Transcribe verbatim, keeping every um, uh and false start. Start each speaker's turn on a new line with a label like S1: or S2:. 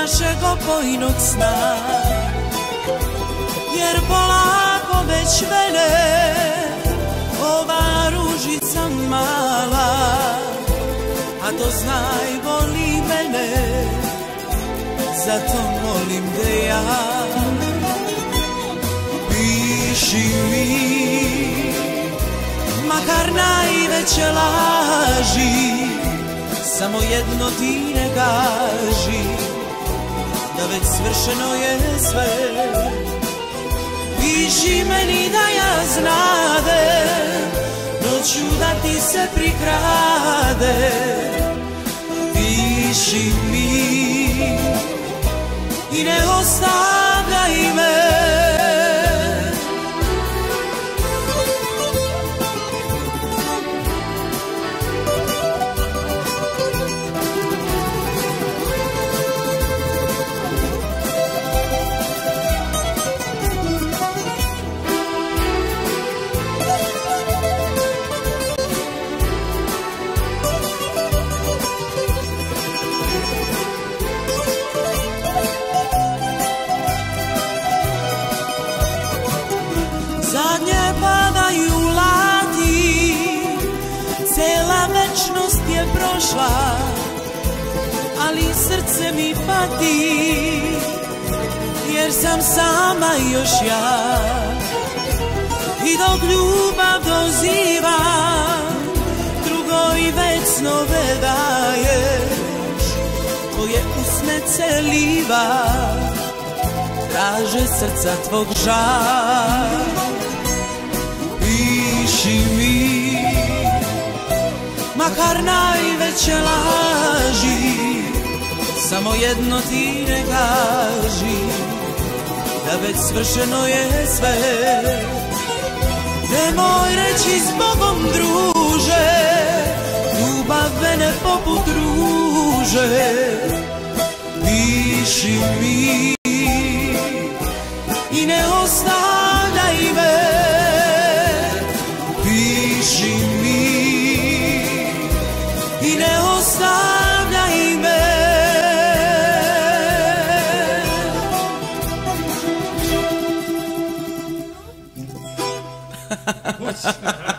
S1: našeg opojnog sna. Jer polako već mene ova ružica mala, a to znaj voli mene, zato molim te ja. Piši mi, makar najveće laži, samo jedno ti ne kaži, da već svršeno je sve. Piši meni da ja znadem, noću da ti se prikrade. Piši mi i ne ostavljaj me. Zadnje padaju lati, cela večnost je prošla, ali srce mi pati, jer sam sama još ja. I dok ljubav doziva, drugoj već snove daješ, tvoje usne celiva, traže srca tvog žar. Piši mi, makar najveće laži, samo jedno ti ne kaži, da već svršeno je sve. Nemoj reći s Bogom druže, ljubav mene poput ruže. Piši mi i ne ostavljaj me. Piši mi i ne ostavljaj me.